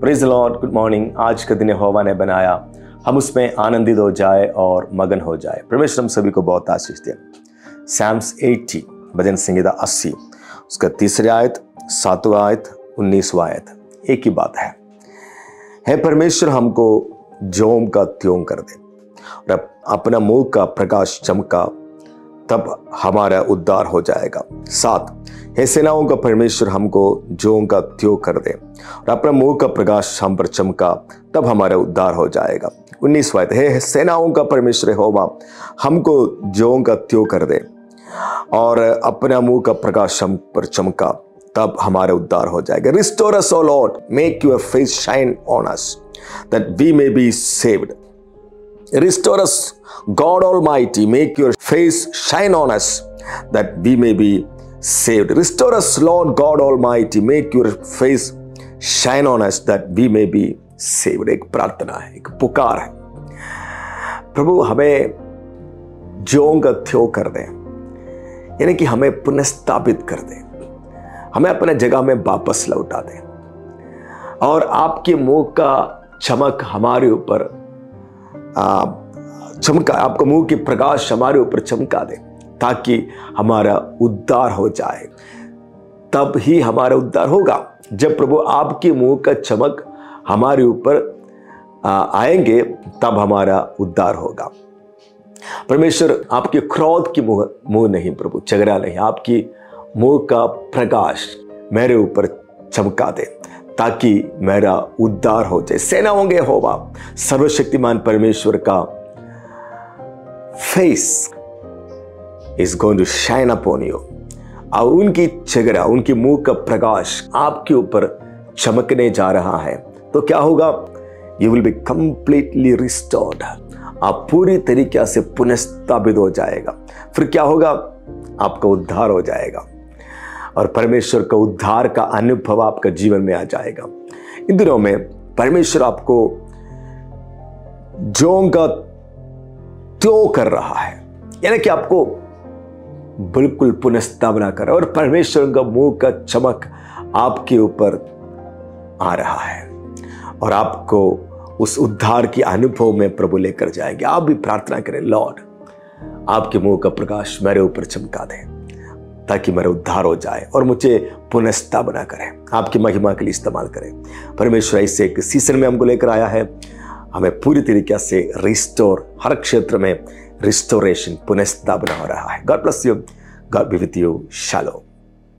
Praise the lord, good morning. आज का दिन यहोवा ने बनाया, हम उसमें आनंदित हो जाए और मगन हो जाए। परमेश्वर हम सभी को बहुत आशीष दे। सैम्स 80, भजन संहिता 80, उसका 3री आयत, 7वां आयत, 19वां आयत, एक ही बात है परमेश्वर हमको जोम का त्यों कर दे और अपना मुंह का प्रकाश चमका, तब हमारा उद्धार हो जाएगा। 7, हे सेनाओं का परमेश्वर हमको जोम का त्यों कर दे और अपना मुंह का प्रकाश हम पर चमका, तब हमारा उद्धार हो जाएगा। 19वां आयत, हे सेनाओं का परमेश्वर यहोवा हमको जोम का त्यों कर दे और अपना मुंह का प्रकाश हम पर चमका, तब हमारा उद्धार हो जाएगा। Restore us O lord, make your face shine on us that we may be saved. Restore us, God Almighty, make your face shine on us that we may be saved. Restore us, Lord God Almighty, make your face shine on us that we may be saved। एक प्रार्थना है, एक पुकार है। प्रभु हमें जों का त्यों कर दें, यानी कि हमें पुनर्स्थापित कर दें, हमें अपने जगह में वापस लौटा दें और आपके मुंह का चमक हमारे ऊपर चमका, आपका मुंह की प्रकाश हमारे ऊपर चमका दे ताकि हमारा उद्धार हो जाए। तब ही हमारा उद्धार होगा जब प्रभु आपके मुंह का चमक हमारे ऊपर आएंगे, तब हमारा उद्धार होगा। परमेश्वर आपके क्रोध की मुंह नहीं, प्रभु चेहरा नहीं, आपकी मुंह का प्रकाश मेरे ऊपर चमका दे ताकि मेरा उद्धार हो जाए। सेनाओं के यहोवा सर्वशक्तिमान परमेश्वर का face is going to shine upon you. और उनकी चेहरा, उनके मुंह का प्रकाश आपके ऊपर चमकने जा रहा है, तो क्या होगा? You will be completely restored. आप पूरी तरीके से पुनर्स्थापित हो जाएगा। फिर क्या होगा? आपका उद्धार हो जाएगा और परमेश्वर का उद्धार का अनुभव आपका जीवन में आ जाएगा। इन दिनों में परमेश्वर आपको जों का त्यों कर रहा है, यानी कि आपको बिल्कुल पुनर्स्थापना कर रहा है और परमेश्वर का मुंह का चमक आपके ऊपर आ रहा है और आपको उस उद्धार के अनुभव में प्रभु लेकर जाएंगे। आप भी प्रार्थना करें, लॉर्ड आपके मुंह का प्रकाश मेरे ऊपर चमका दे ताकि मेरा उद्धार हो जाए और मुझे पुनर्स्थापना करें, आपकी महिमा के लिए इस्तेमाल करें। परमेश्वर ऐसे एक सीजन में हमको लेकर आया है, हमें पूरी तरीके से रिस्टोर, हर क्षेत्र में रिस्टोरेशन, पुनर्स्थापना हो रहा है। God bless you, God be with you, shalom.